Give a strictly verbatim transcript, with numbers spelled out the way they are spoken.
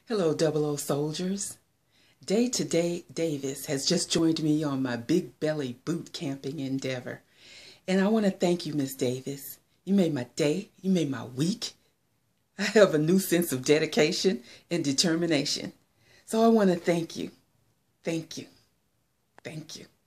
Hello, double O soldiers. Day to Day Davis has just joined me on my big belly boot camping endeavor. And I want to thank you, Miss Davis. You made my day. You made my week. I have a new sense of dedication and determination. So I want to thank you. Thank you. Thank you.